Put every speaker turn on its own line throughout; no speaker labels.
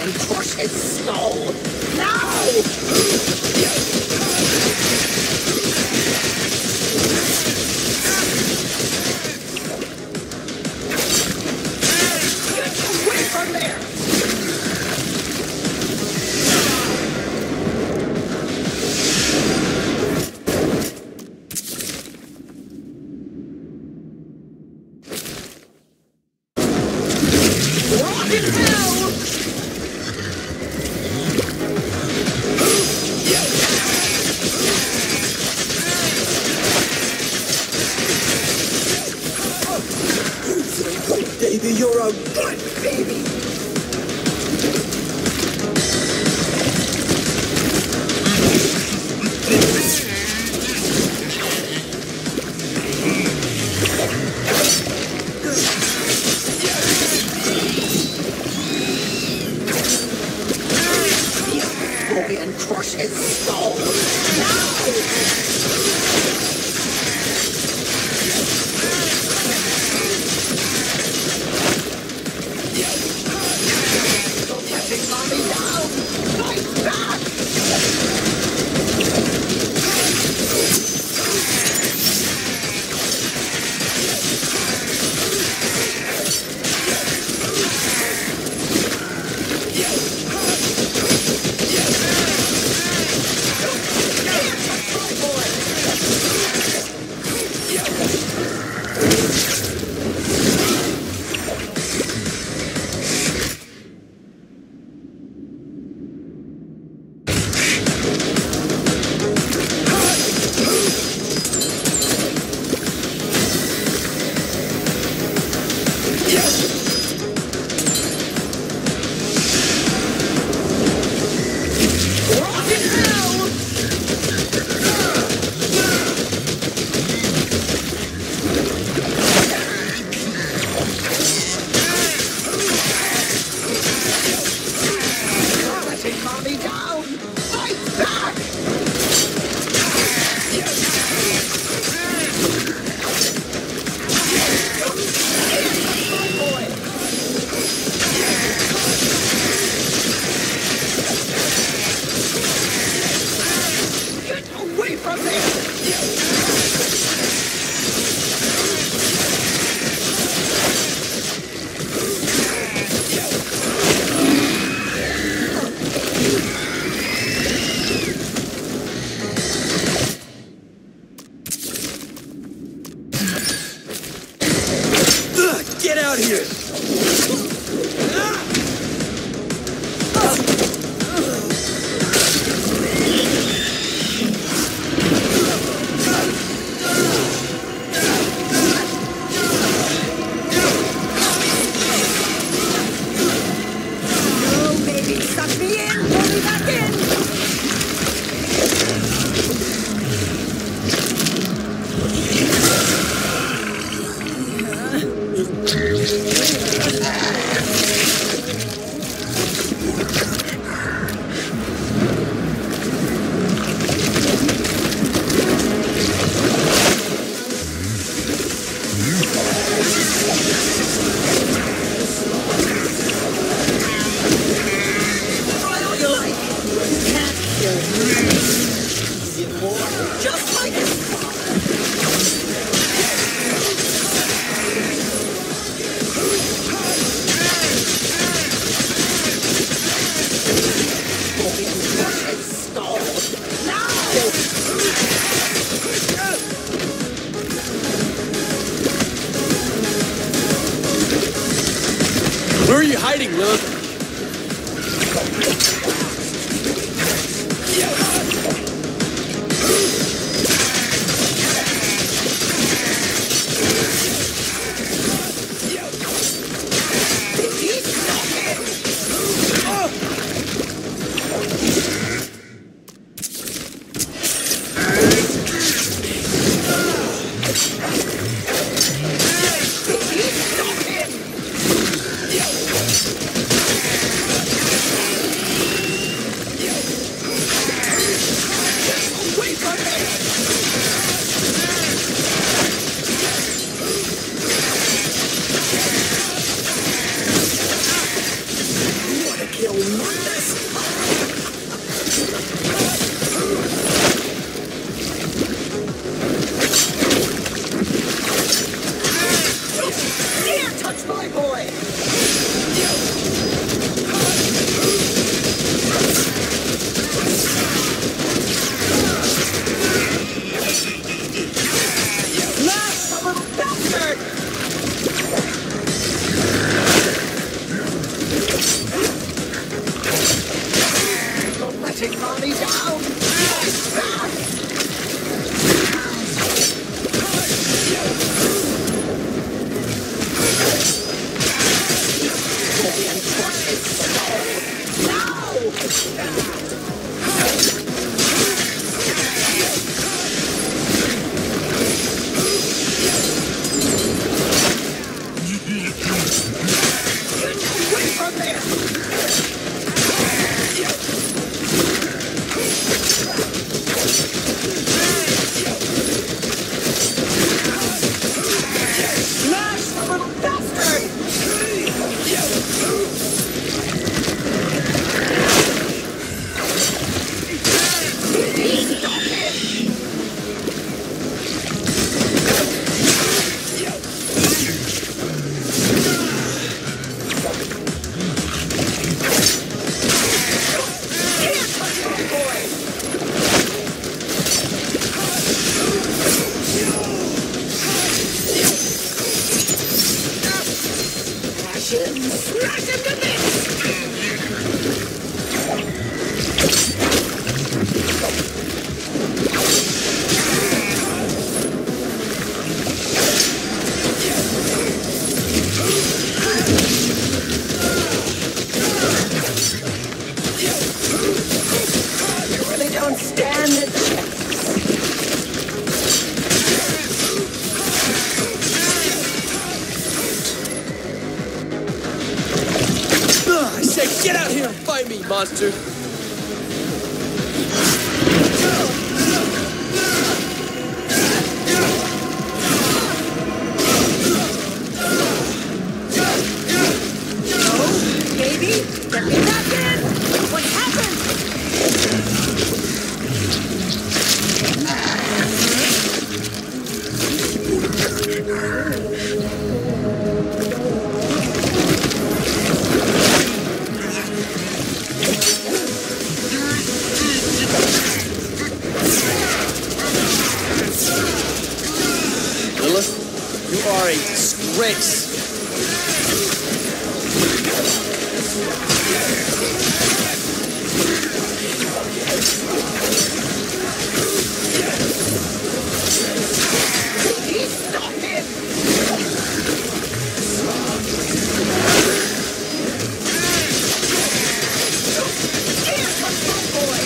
and crush his skull! Now! Get away from there!
Baby, you're a good baby!
Go and crush his skull!
Get out of here!
Go, baby! Suck me in! Pull me back in! Just like his father!
Where are you hiding, Lilith?
Mundus. Dare touch my boy! Last little bastard! You're letting mommy down! And crush his skull! Now! Away from there! Smash the little bastard! Stop him! Dare touch my boy! Passion! Smash him to bits! You really don't stand a chance.
I said get out here and fight me, monster!
Baby, get me back in! What happened?
Lilith, you are a disgrace.
Stop him! Dare touch my boy!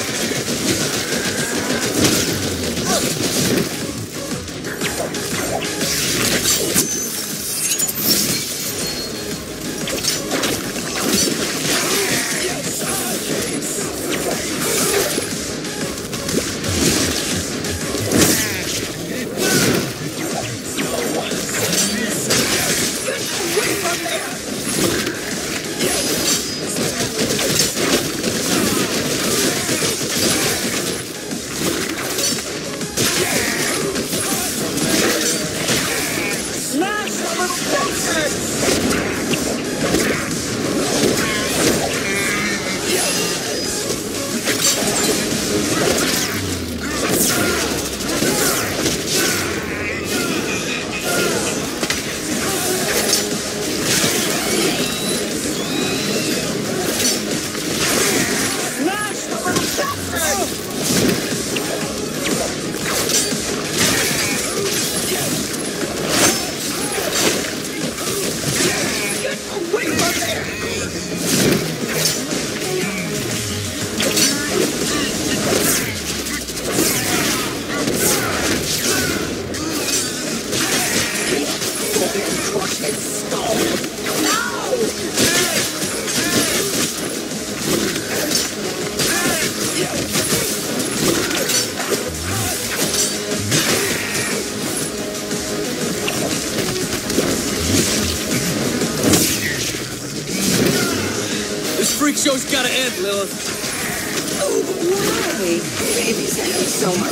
freak show's gotta end, Lilith.
Oh, why? Babies have so much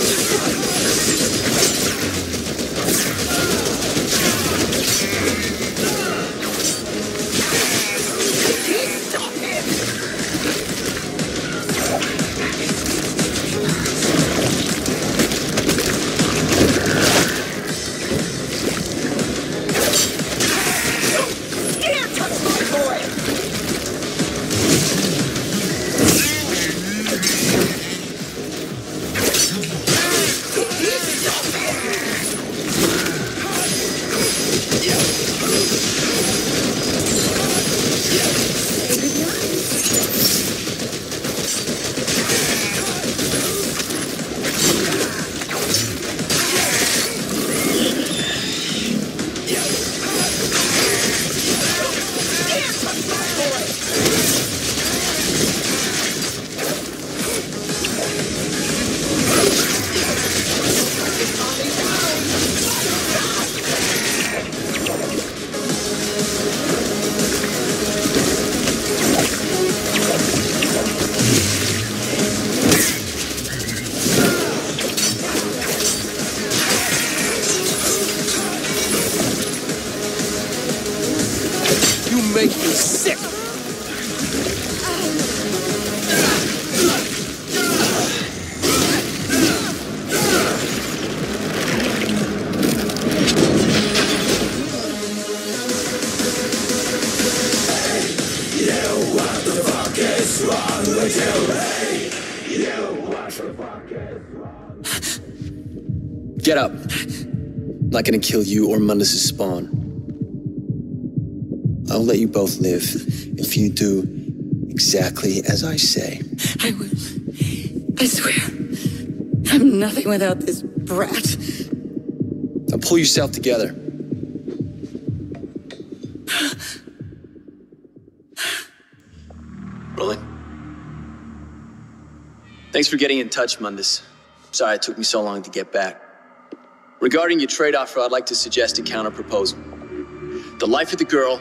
Stop it! Dare touch my boy!
You make me sick.
Get up. I'm not gonna kill you or Mundus' spawn. I'll let you both live if you do exactly as I say.
I will. I swear. I'm nothing without this brat.
Now pull yourself together. Rolling. Thanks for getting in touch, Mundus. Sorry it took me so long to get back. Regarding your trade offer, I'd like to suggest a counter proposal. The life of the girl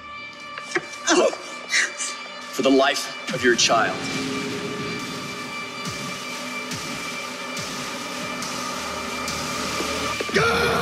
for the life of your child.
Ah!